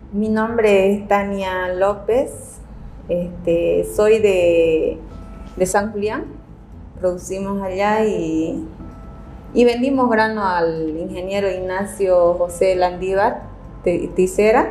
Mi nombre es Tania López, soy de San Julián, producimos allá y vendimos grano al ingeniero Ignacio José Landívar Ticera,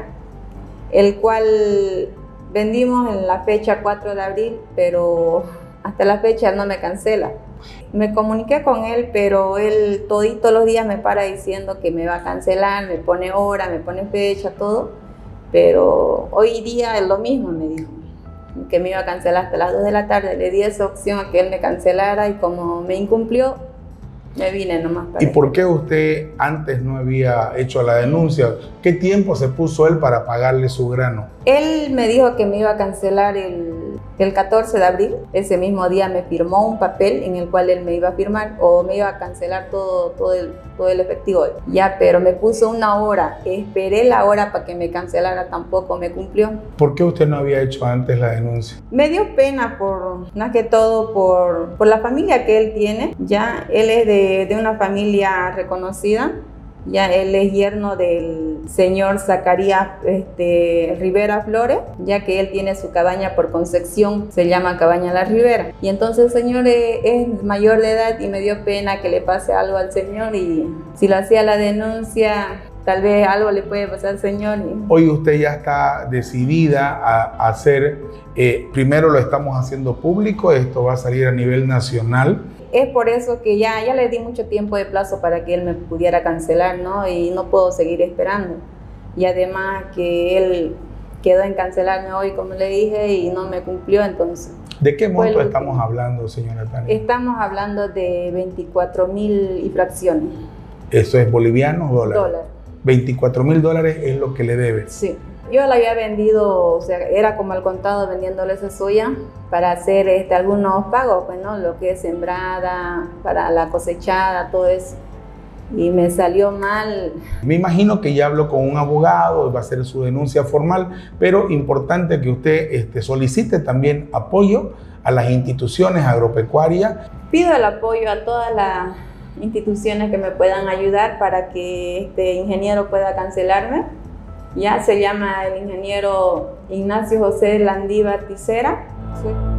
el cual vendimos en la fecha 4 de abril, pero hasta la fecha no me cancela. Me comuniqué con él, pero él todos los días me para diciendo que me va a cancelar, me pone hora, me pone fecha, todo. Pero hoy día es lo mismo, me dijo, que me iba a cancelar hasta las 2 de la tarde. Le di esa opción a que él me cancelara y como me incumplió, me vine nomás para ¿Y por qué usted antes no había hecho la denuncia? ¿Qué tiempo se puso él para pagarle su grano? Él me dijo que me iba a cancelar el 14 de abril. Ese mismo día me firmó un papel en el cual él me iba a firmar o me iba a cancelar todo el efectivo. Ya, pero me puso una hora. Esperé la hora para que me cancelara, tampoco me cumplió. ¿Por qué usted no había hecho antes la denuncia? Me dio pena más que todo por la familia que él tiene. Ya, él es de una familia reconocida. Ya él es yerno del señor Zacarías Rivera Flores, ya que él tiene su cabaña por Concepción, se llama Cabaña La Rivera. Y entonces el señor es mayor de edad y me dio pena que le pase algo al señor, y si lo hacía la denuncia, tal vez algo le puede pasar al señor. Hoy usted ya está decidida a hacer, primero lo estamos haciendo público, esto va a salir a nivel nacional. Es por eso que ya le di mucho tiempo de plazo para que él me pudiera cancelar, ¿no? Y no puedo seguir esperando. Y además que él quedó en cancelarme hoy, como le dije, y no me cumplió, entonces. ¿De qué monto estamos hablando, señora Tania? Estamos hablando de 24.000 y fracciones. ¿Eso es bolivianos o dólares? Dólar. 24.000 dólares es lo que le debe. Sí. Yo la había vendido, o sea, era como al contado vendiéndole esa soya para hacer algunos pagos, pues, ¿no? Lo que es sembrada, para la cosechada, todo eso. Y me salió mal. Me imagino que ya habló con un abogado, va a hacer su denuncia formal, pero importante que usted solicite también apoyo a las instituciones agropecuarias. Pido el apoyo a todas las instituciones que me puedan ayudar para que este ingeniero pueda cancelarme. Ya se llama el ingeniero Ignacio José Landívar Ticera. Sí.